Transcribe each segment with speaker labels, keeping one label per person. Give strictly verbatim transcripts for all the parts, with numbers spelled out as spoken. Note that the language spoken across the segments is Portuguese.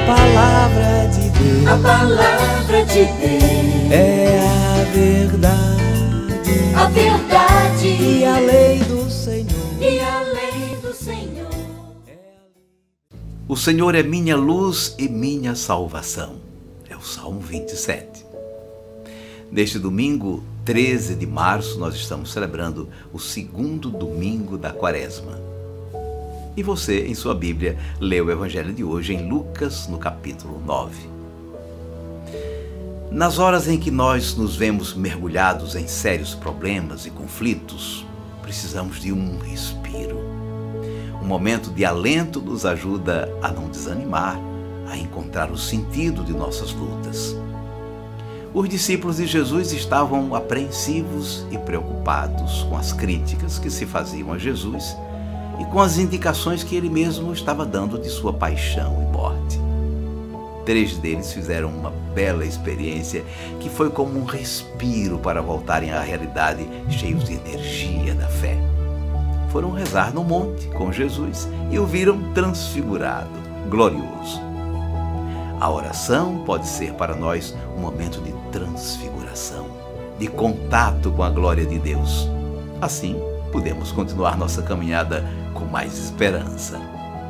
Speaker 1: palavra de Deus,
Speaker 2: a palavra de Deus
Speaker 1: é a verdade,
Speaker 2: a verdade
Speaker 1: e a lei do Senhor,
Speaker 2: e a lei do Senhor.
Speaker 3: O Senhor é minha luz e minha salvação. É o Salmo vinte e sete. Neste domingo, treze de março, nós estamos celebrando o segundo domingo da Quaresma. E você, em sua Bíblia, lê o Evangelho de hoje em Lucas, no capítulo nove. Nas horas em que nós nos vemos mergulhados em sérios problemas e conflitos, precisamos de um respiro. Um momento de alento nos ajuda a não desanimar, a encontrar o sentido de nossas lutas. Os discípulos de Jesus estavam apreensivos e preocupados com as críticas que se faziam a Jesus e com as indicações que ele mesmo estava dando de sua paixão e morte. Três deles fizeram uma bela experiência que foi como um respiro para voltarem à realidade cheios de energia da fé. Foram rezar no monte com Jesus e o viram transfigurado, glorioso. A oração pode ser para nós um momento de transfiguração, de contato com a glória de Deus. Assim, podemos continuar nossa caminhada com mais esperança.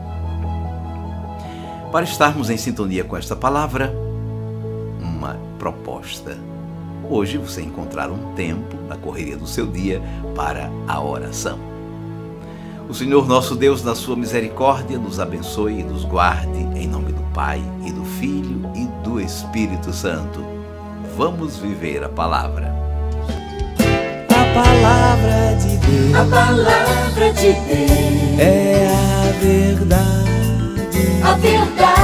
Speaker 3: Para estarmos em sintonia com esta palavra, uma proposta. Hoje você encontrar um tempo na correria do seu dia para a oração. O Senhor nosso Deus, na sua misericórdia, nos abençoe e nos guarde, em nome do Pai, e do Filho, e do Espírito Santo. Vamos viver a palavra.
Speaker 1: a palavra de Deus,
Speaker 2: A palavra de Deus
Speaker 1: é a verdade,
Speaker 2: a verdade